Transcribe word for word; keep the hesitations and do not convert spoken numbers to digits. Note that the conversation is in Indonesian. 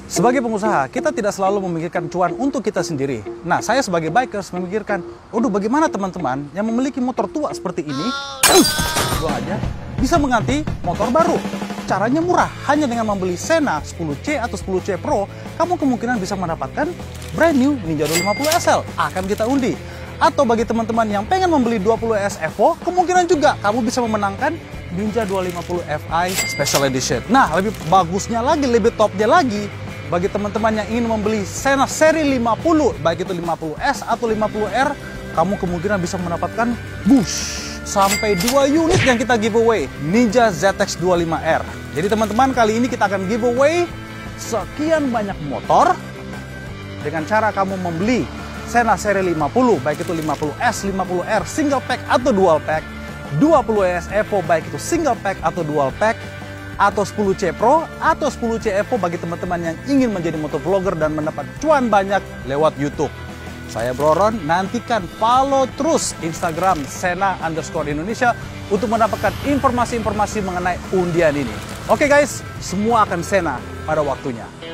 Sebagai pengusaha, kita tidak selalu memikirkan cuan untuk kita sendiri. Nah, saya sebagai bikers memikirkan, waduh bagaimana teman-teman yang memiliki motor tua seperti ini, uh, buang aja, bisa mengganti motor baru. Caranya murah, hanya dengan membeli Sena sepuluh C atau sepuluh C Pro, kamu kemungkinan bisa mendapatkan brand new Ninja dua lima puluh S L. Akan kita undi. Atau bagi teman-teman yang pengen membeli dua puluh S Evo, kemungkinan juga kamu bisa memenangkan Ninja dua lima puluh F I Special Edition. Nah, lebih bagusnya lagi, lebih topnya lagi, bagi teman-teman yang ingin membeli Sena seri lima puluh, baik itu lima puluh S atau lima puluh R, kamu kemungkinan bisa mendapatkan boost sampai dua unit yang kita giveaway, Ninja Z X dua puluh lima R. Jadi teman-teman, kali ini kita akan giveaway sekian banyak motor dengan cara kamu membeli Sena seri lima puluh, baik itu lima puluh S, lima puluh R, single pack atau dual pack, dua puluh S Evo, baik itu single pack atau dual pack, atau sepuluh C Pro atau sepuluh C Evo bagi teman-teman yang ingin menjadi motovlogger dan mendapat cuan banyak lewat YouTube. Saya Bro Ron, nantikan follow terus Instagram Sena underscore Indonesia untuk mendapatkan informasi-informasi mengenai undian ini. Oke guys, semua akan Sena pada waktunya.